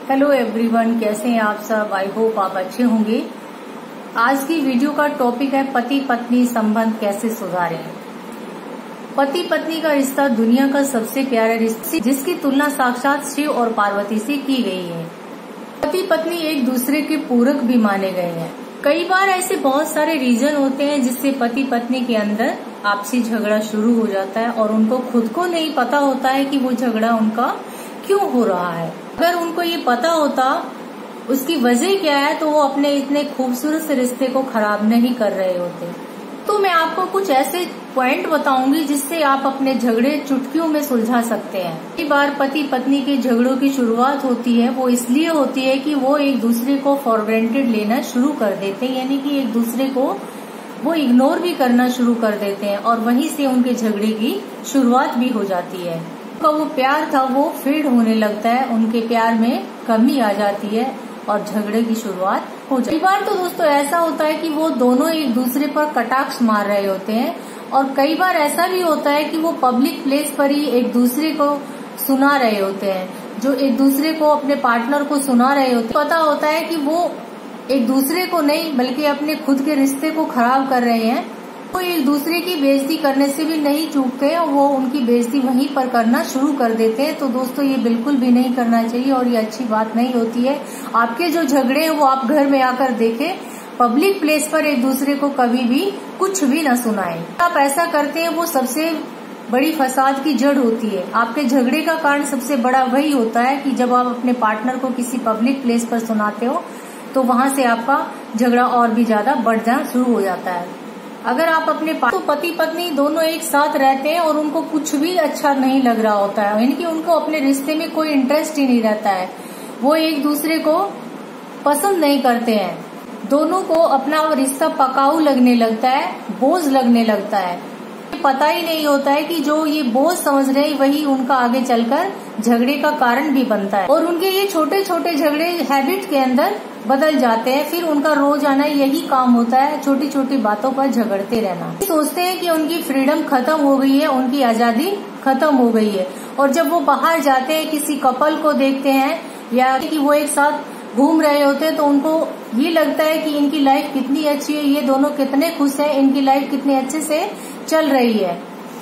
Hello everyone, कैसे हैं आप सब। आई होप आप अच्छे होंगे। आज की वीडियो का टॉपिक है पति पत्नी संबंध कैसे सुधारें। पति पत्नी का रिश्ता दुनिया का सबसे प्यारा रिश्ता, जिसकी तुलना साक्षात शिव और पार्वती से की गई है। पति पत्नी एक दूसरे के पूरक भी माने गए हैं। कई बार ऐसे बहुत सारे रीजन होते हैं जिससे पति पत्नी के अंदर आपसी झगड़ा शुरू हो जाता है और उनको खुद को नहीं पता होता है कि वो झगड़ा उनका क्यों हो रहा है। अगर उनको ये पता होता उसकी वजह क्या है तो वो अपने इतने खूबसूरत से रिश्ते को खराब नहीं कर रहे होते। तो मैं आपको कुछ ऐसे पॉइंट बताऊंगी जिससे आप अपने झगड़े चुटकियों में सुलझा सकते हैं। कई बार पति पत्नी के झगड़ों की शुरुआत होती है वो इसलिए होती है कि वो एक दूसरे को फॉर ग्रांटेड लेना शुरू कर देते हैं, यानी कि एक दूसरे को वो इग्नोर भी करना शुरू कर देते हैं और वहीं से उनके झगड़े की शुरुआत भी हो जाती है। उनका वो प्यार था वो फेड होने लगता है, उनके प्यार में कमी आ जाती है और झगड़े की शुरुआत हो जाती है। कई बार तो दोस्तों ऐसा होता है कि वो दोनों एक दूसरे पर कटाक्ष मार रहे होते हैं और कई बार ऐसा भी होता है कि वो पब्लिक प्लेस पर ही एक दूसरे को सुना रहे होते हैं। जो एक दूसरे को अपने पार्टनर को सुना रहे होते हैं, पता होता है कि वो एक दूसरे को नहीं बल्कि अपने खुद के रिश्ते को खराब कर रहे हैं। वो एक दूसरे की बेइज्जती करने से भी नहीं चूकते और वो उनकी बेइज्जती वहीं पर करना शुरू कर देते हैं। तो दोस्तों ये बिल्कुल भी नहीं करना चाहिए और ये अच्छी बात नहीं होती है। आपके जो झगड़े हैं वो आप घर में आकर देखें, पब्लिक प्लेस पर एक दूसरे को कभी भी कुछ भी न सुनाएं। आप ऐसा करते हैं वो सबसे बड़ी फसाद की जड़ होती है। आपके झगड़े का कारण सबसे बड़ा वही होता है कि जब आप अपने पार्टनर को किसी पब्लिक प्लेस पर सुनाते हो तो वहां से आपका झगड़ा और भी ज्यादा बढ़ जाना शुरू हो जाता है। अगर आप अपने तो पति पत्नी दोनों एक साथ रहते हैं और उनको कुछ भी अच्छा नहीं लग रहा होता है, यानी कि उनको अपने रिश्ते में कोई इंटरेस्ट ही नहीं रहता है, वो एक दूसरे को पसंद नहीं करते हैं, दोनों को अपना रिश्ता पकाऊ लगने लगता है, बोझ लगने लगता है। पता ही नहीं होता है कि जो ये बोझ समझ रहे हैं वही उनका आगे चलकर झगड़े का कारण भी बनता है और उनके ये छोटे छोटे झगड़े हैबिट के अंदर बदल जाते हैं। फिर उनका रोजाना यही काम होता है, छोटी छोटी बातों पर झगड़ते रहना। सोचते हैं कि उनकी फ्रीडम खत्म हो गई है, उनकी आजादी खत्म हो गई है और जब वो बाहर जाते हैं किसी कपल को देखते हैं या कि वो एक साथ घूम रहे होते हैं तो उनको ये लगता है कि इनकी लाइफ कितनी अच्छी है, ये दोनों कितने खुश हैं, इनकी लाइफ कितने अच्छे से चल रही है।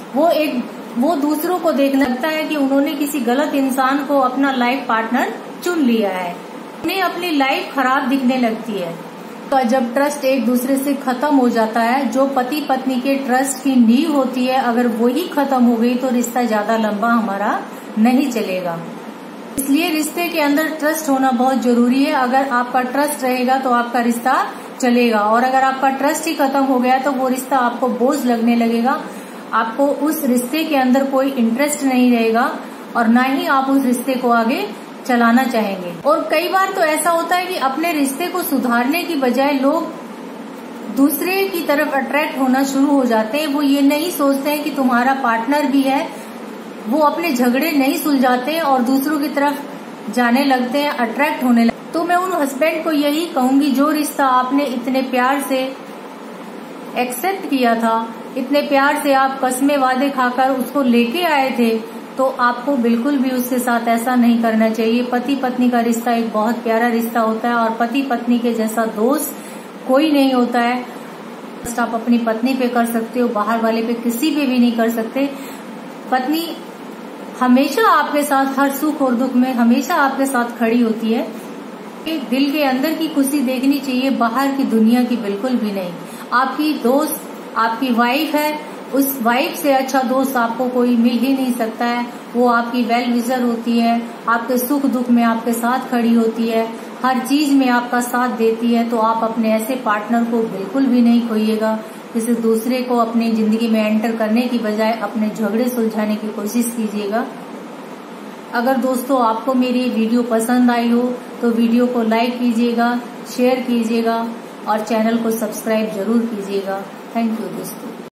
वो दूसरों को देखने लगता है कि उन्होंने किसी गलत इंसान को अपना लाइफ पार्टनर चुन लिया है, उन्हें अपनी लाइफ खराब दिखने लगती है। तो जब ट्रस्ट एक दूसरे से खत्म हो जाता है, जो पति पत्नी के ट्रस्ट की नींव होती है, अगर वही खत्म हो गई तो रिश्ता ज्यादा लंबा हमारा नहीं चलेगा। इसलिए रिश्ते के अंदर ट्रस्ट होना बहुत जरूरी है। अगर आपका ट्रस्ट रहेगा तो आपका रिश्ता चलेगा और अगर आपका ट्रस्ट ही खत्म हो गया तो वो रिश्ता आपको बोझ लगने लगेगा, आपको उस रिश्ते के अंदर कोई इंटरेस्ट नहीं रहेगा और ना ही आप उस रिश्ते को आगे चलाना चाहेंगे। और कई बार तो ऐसा होता है कि अपने रिश्ते को सुधारने की बजाय लोग दूसरे की तरफ अट्रैक्ट होना शुरू हो जाते हैं। वो ये नहीं सोचते हैं कि तुम्हारा पार्टनर भी है, वो अपने झगड़े नहीं सुलझाते और दूसरों की तरफ जाने लगते हैं, अट्रैक्ट होने लगते। तो मैं उन हस्बैंड को यही कहूंगी, जो रिश्ता आपने इतने प्यार से एक्सेप्ट किया था, इतने प्यार से आप कस्मे वादे खाकर उसको लेके आए थे, तो आपको बिल्कुल भी उसके साथ ऐसा नहीं करना चाहिए। पति पत्नी का रिश्ता एक बहुत प्यारा रिश्ता होता है और पति पत्नी के जैसा दोस्त कोई नहीं होता है। आप अपनी पत्नी पे कर सकते हो, बाहर वाले पे किसी पे भी नहीं कर सकते। पत्नी हमेशा आपके साथ हर सुख और दुख में हमेशा आपके साथ खड़ी होती है। दिल के अंदर की खुशी देखनी चाहिए, बाहर की दुनिया की बिल्कुल भी नहीं। आपकी दोस्त आपकी वाइफ है, उस वाइफ से अच्छा दोस्त आपको कोई मिल ही नहीं सकता है। वो आपकी वेल विशर होती है, आपके सुख दुख में आपके साथ खड़ी होती है, हर चीज में आपका साथ देती है। तो आप अपने ऐसे पार्टनर को बिल्कुल भी नहीं खोइएगा। किसी दूसरे को अपनी जिंदगी में एंटर करने की बजाय अपने झगड़े सुलझाने की कोशिश कीजिएगा। अगर दोस्तों आपको मेरी वीडियो पसंद आई हो तो वीडियो को लाइक कीजिएगा, शेयर कीजिएगा और चैनल को सब्सक्राइब जरूर कीजिएगा। थैंक यू दोस्तों।